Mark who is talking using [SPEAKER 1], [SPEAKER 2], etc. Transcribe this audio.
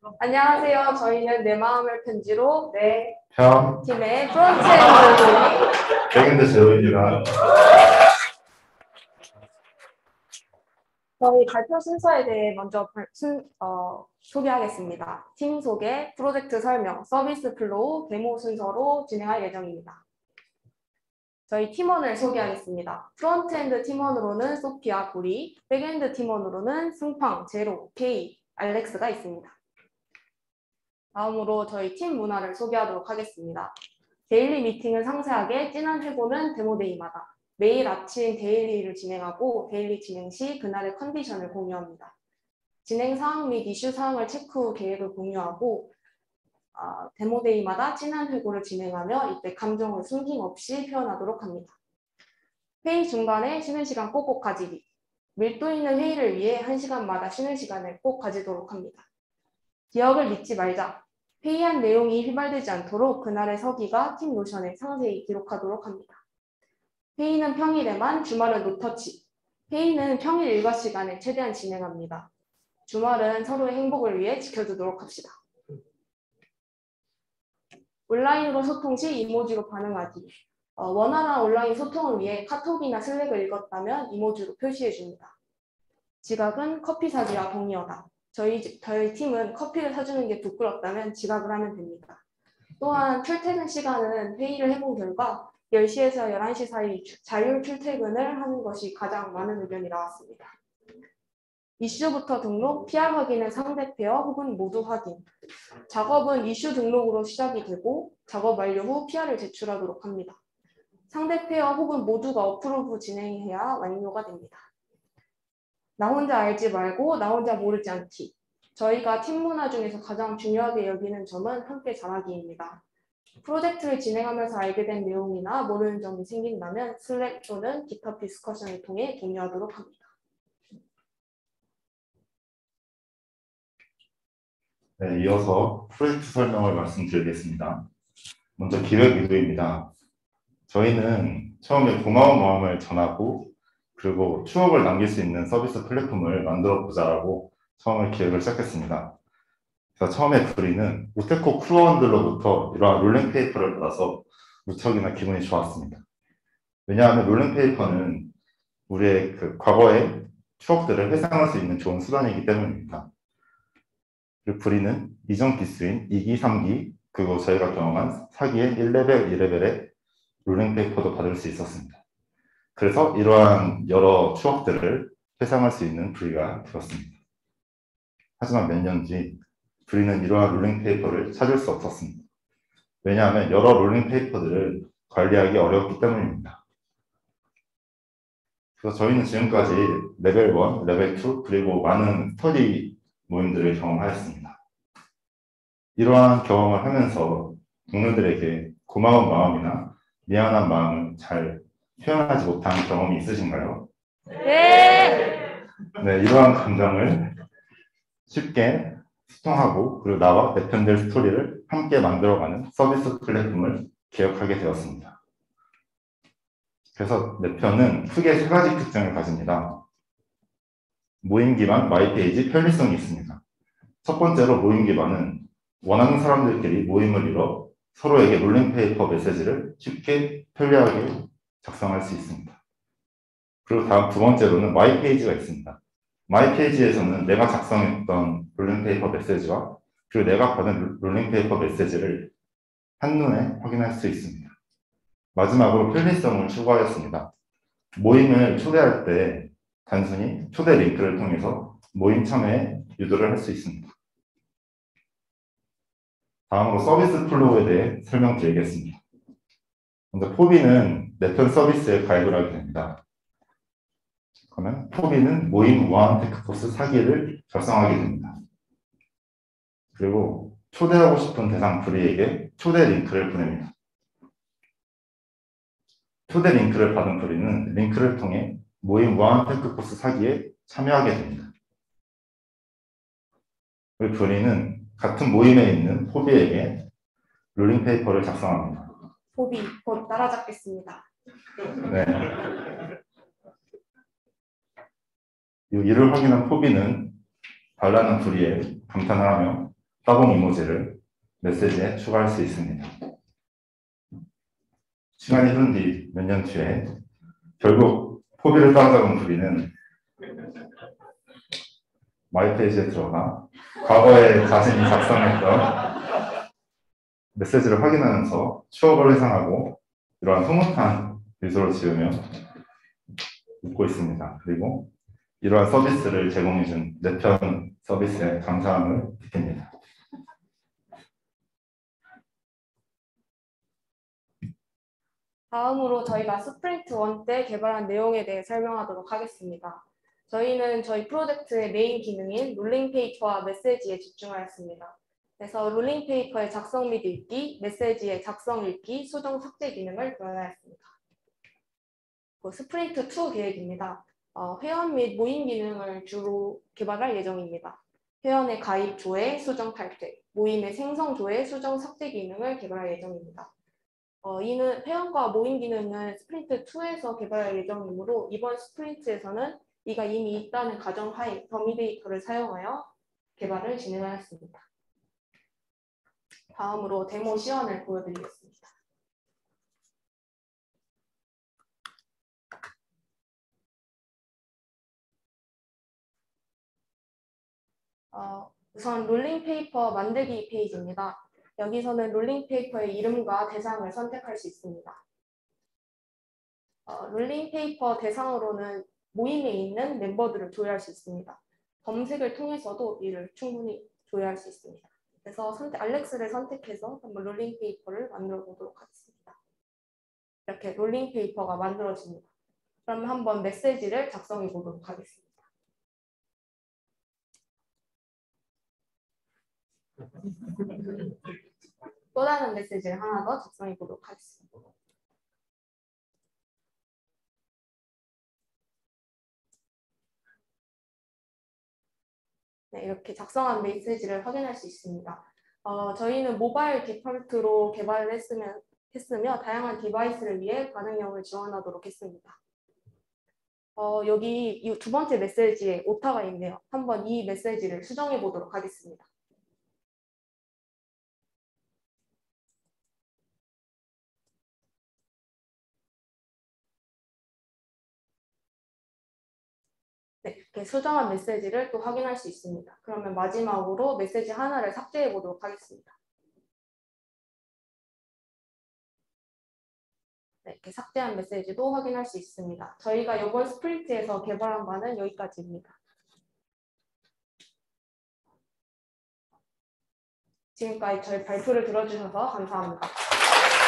[SPEAKER 1] 안녕하세요. 저희는 내 마음을 편지로
[SPEAKER 2] 편
[SPEAKER 1] 팀의 프론트엔드
[SPEAKER 2] 백엔드 제로입니다.
[SPEAKER 1] 저희 발표 순서에 대해 먼저 소개하겠습니다. 팀 소개, 프로젝트 설명, 서비스 플로우, 데모 순서로 진행할 예정입니다. 저희 팀원을 소개하겠습니다. 프론트엔드 팀원으로는 소피아, 구리, 백엔드 팀원으로는 승팡, 제로, 케이, 알렉스가 있습니다. 다음으로 저희 팀 문화를 소개하도록 하겠습니다. 데일리 미팅은 상세하게, 진한 회고는 데모데이마다 매일 아침 데일리를 진행하고 데일리 진행 시 그날의 컨디션을 공유합니다. 진행 사항 및 이슈 사항을 체크 후 계획을 공유하고 데모데이마다 진한 회고를 진행하며 이때 감정을 숨김없이 표현하도록 합니다. 회의 중간에 쉬는 시간 꼭꼭 가지기. 밀도 있는 회의를 위해 1시간마다 쉬는 시간을 꼭 가지도록 합니다. 기억을 믿지 말자. 회의한 내용이 휘발되지 않도록 그날의 서기가 팀 노션에 상세히 기록하도록 합니다. 회의는 평일에만, 주말은 노터치. 회의는 평일 일과 시간에 최대한 진행합니다. 주말은 서로의 행복을 위해 지켜주도록 합시다. 온라인으로 소통 시 이모지로 반응하기. 원활한 온라인 소통을 위해 카톡이나 슬랙을 읽었다면 이모지로 표시해줍니다. 지각은 커피 사기와 동의어다. 저희 팀은 커피를 사주는 게 부끄럽다면 지각을 하면 됩니다. 또한 출퇴근 시간은 회의를 해본 결과 10시에서 11시 사이 자율 출퇴근을 하는 것이 가장 많은 의견이 나왔습니다. 이슈부터 등록, PR 확인은 상대 페어 혹은 모두 확인. 작업은 이슈 등록으로 시작이 되고 작업 완료 후 PR을 제출하도록 합니다. 상대 페어 혹은 모두가 어프로브 진행해야 완료가 됩니다. 나 혼자 알지 말고 나 혼자 모르지 않기. 저희가 팀 문화 중에서 가장 중요하게 여기는 점은 함께 잘하기입니다. 프로젝트를 진행하면서 알게 된 내용이나 모르는 점이 생긴다면 슬랙 또는 GitHub 디스커션을 통해 공유하도록 합니다.
[SPEAKER 2] 네, 이어서 프로젝트 설명을 말씀드리겠습니다. 먼저 기획 의도입니다. 저희는 처음에 고마운 마음을 전하고 그리고 추억을 남길 수 있는 서비스 플랫폼을 만들어 보자라고 처음에 기획을 시작했습니다. 그래서 처음에 구리는 우테코 크루원들로부터 이러한 롤링페이퍼를 받아서 무척이나 기분이 좋았습니다. 왜냐하면 롤링페이퍼는 우리의 그 과거의 추억들을 회상할 수 있는 좋은 수단이기 때문입니다. 그리고 구리는 이전 기수인 2기, 3기, 그리고 저희가 경험한 4기의 1레벨, 2레벨의 롤링페이퍼도 받을 수 있었습니다. 그래서 이러한 여러 추억들을 회상할 수 있는 부리가 되었습니다. 하지만 몇 년 뒤 부리는 이러한 롤링페이퍼를 찾을 수 없었습니다. 왜냐하면 여러 롤링페이퍼들을 관리하기 어렵기 때문입니다. 그래서 저희는 지금까지 레벨 1, 레벨 2, 그리고 많은 스터디 모임들을 경험하였습니다. 이러한 경험을 하면서 동료들에게 고마운 마음이나 미안한 마음을 잘 표현하지 못한 경험이 있으신가요?
[SPEAKER 1] 네!
[SPEAKER 2] 네, 이러한 감정을 쉽게 소통하고 그리고 나와 내 편들 스토리를 함께 만들어가는 서비스 플랫폼을 개혁하게 되었습니다. 그래서 내 편은 크게 세 가지 특징을 가집니다. 모임 기반, 마이페이지, 편리성이 있습니다. 첫 번째로 모임 기반은 원하는 사람들끼리 모임을 이뤄 서로에게 롤링페이퍼 메시지를 쉽게 편리하게 작성할 수 있습니다. 그리고 다음 두 번째로는 마이페이지가 있습니다. 마이페이지에서는 내가 작성했던 롤링페이퍼 메시지와 그리고 내가 받은 롤링페이퍼 메시지를 한눈에 확인할 수 있습니다. 마지막으로 편리성을 추가하였습니다. 모임을 초대할 때 단순히 초대 링크를 통해서 모임 참여에 유도를 할 수 있습니다. 다음으로 서비스 플로우에 대해 설명드리겠습니다. 먼저 포비는 내 편 서비스에 가입을 하게 됩니다. 그러면 포비는 모임 우한 테크포스 4기를 작성하게 됩니다. 그리고 초대하고 싶은 대상 부리에게 초대 링크를 보냅니다. 초대 링크를 받은 부리는 링크를 통해 모임 우한 테크포스 4기에 참여하게 됩니다. 그 부리는 같은 모임에 있는 포비에게 롤링페이퍼를 작성합니다.
[SPEAKER 1] 포비, 곧 따라잡겠습니다.
[SPEAKER 2] 네. 이를 확인한 포비는 달라는 부리에 감탄을 하며 따봉 이모지를 메시지에 추가할 수 있습니다. 시간이 흐른 뒤 몇 년 뒤에 결국 포비를 따라잡은 구리는 마이페이지에 들어가 과거에 자신이 작성했던 메시지를 확인하면서 추억을 회상하고 이러한 흐뭇한 미소를 지으며 웃고 있습니다. 그리고 이러한 서비스를 제공해준 내편 서비스에 감사함을 느낍니다.
[SPEAKER 1] 다음으로 저희가 스프린트 1 때 개발한 내용에 대해 설명하도록 하겠습니다. 저희는 저희 프로젝트의 메인 기능인 롤링 페이퍼와 메시지에 집중하였습니다. 그래서 롤링 페이퍼의 작성 및 읽기, 메시지의 작성, 읽기, 수정, 삭제 기능을 구현하였습니다. 스프린트 2 계획입니다. 회원 및 모임 기능을 주로 개발할 예정입니다. 회원의 가입, 조회, 수정, 탈퇴, 모임의 생성, 조회, 수정, 삭제 기능을 개발할 예정입니다. 이는 회원과 모임 기능은 스프린트 2에서 개발할 예정이므로 이번 스프린트에서는 이가 이미 있다는 가정하에 더미 데이터를 사용하여 개발을 진행하였습니다. 다음으로 데모 시연을 보여드리겠습니다. 우선 롤링 페이퍼 만들기 페이지입니다. 여기서는 롤링 페이퍼의 이름과 대상을 선택할 수 있습니다. 롤링 페이퍼 대상으로는 모임에 있는 멤버들을 조회할 수 있습니다. 검색을 통해서도 이를 충분히 조회할 수 있습니다. 그래서 알렉스를 선택해서 한번 롤링 페이퍼를 만들어 보도록 하겠습니다. 이렇게 롤링 페이퍼가 만들어집니다. 그럼 한번 메시지를 작성해 보도록 하겠습니다. 또 다른 메시지를 하나 더 작성해 보도록 하겠습니다. 네, 이렇게 작성한 메시지를 확인할 수 있습니다. 저희는 모바일 디폴트로 개발을 했으며 다양한 디바이스를 위해 반응형을 지원하도록 했습니다. 여기 이 두 번째 메시지에 오타가 있네요. 한번 이 메시지를 수정해 보도록 하겠습니다. 네, 이렇게 수정한 메시지를 또 확인할 수 있습니다. 그러면 마지막으로 메시지 하나를 삭제해 보도록 하겠습니다. 네, 이렇게 삭제한 메시지도 확인할 수 있습니다. 저희가 이번 스프린트에서 개발한 바는 여기까지입니다. 지금까지 저희 발표를 들어주셔서 감사합니다.